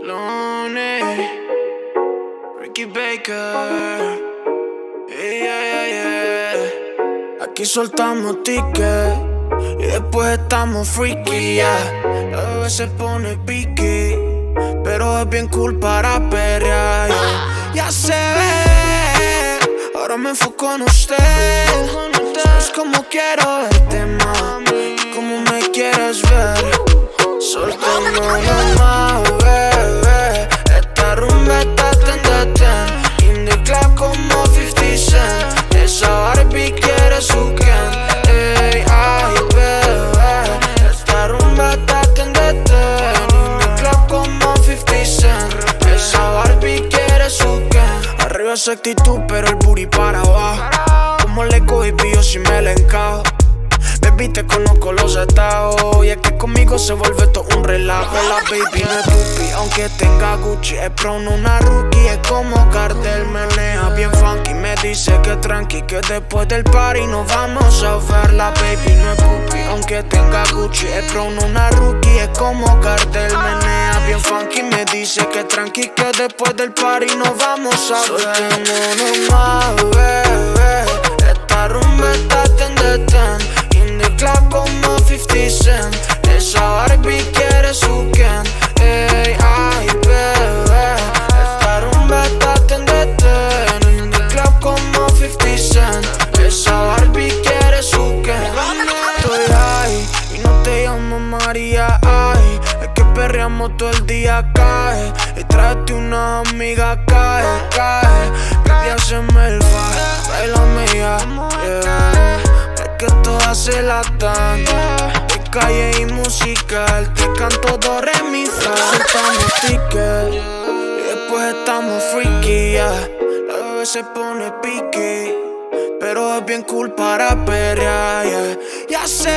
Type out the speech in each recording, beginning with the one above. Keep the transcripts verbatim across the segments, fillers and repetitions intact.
Lonely, Ricky Baker, yeah, yeah, yeah. Aquí soltamos ticket y después estamos freaky, yeah. La bebé se pone piqui, pero es bien cool para perrear, yeah. Ya se ve, ahora me enfoco en usted. Sabes cómo quiero verte, mami, y cómo me quieres ver. Soltémonos más, bebé. Esta rumba está ten de ten. In the club como fifty cent. Esa Barbie quiere su Ken. Ey, ay, bebé. Esta rumba está ten de ten. In the club como fifty cent. Esa Barbie quiere su Ken. Arriba esa actitud, pero el booty para abajo. Como le cogí pillo si me la encajo. Baby, te conozco los estados. Y es que conmigo se vuelve todo un relajo. La baby no es pupi, aunque tenga Gucci. Es pronto una rookie, es como cartel. Menea bien funky, me dice que tranqui, que después del party nos vamos a ver. La baby no es pupi, aunque tenga Gucci. Es pronto una rookie, es como cartel. Menea bien funky, me dice que tranqui, que después del party nos vamos a ver. Soltémonos más, bebé. Esta rumba está ten de ten. Club como fifty cent. Esa Barbie quiere su Ken. Ey, ay, bebé. Esta rumba está ten de ten. In the club como fifty cent. Esa Barbie quiere su Ken. Estoy ahí y no te llamo María, ay. Es que perreamos todo el día, cae. Y tráete una amiga, cae, cae. Baby, haceme el fa, bailame ya, yeah. Que todas se la dan, de calle y musical. Te canto do, re, mi, fa. Soltamos ticket y después estamos freaky, yeah. La bebé se pone piqui, pero es bien cool para perrear, yeah. Ya se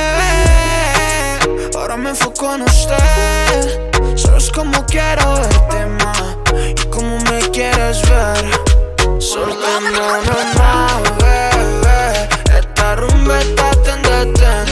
ve, ahora me enfoco en usted. Sabes cómo quiero verte más y cómo me quieres ver. Soltémonos más, bebé. Esta rumba está ten de ten.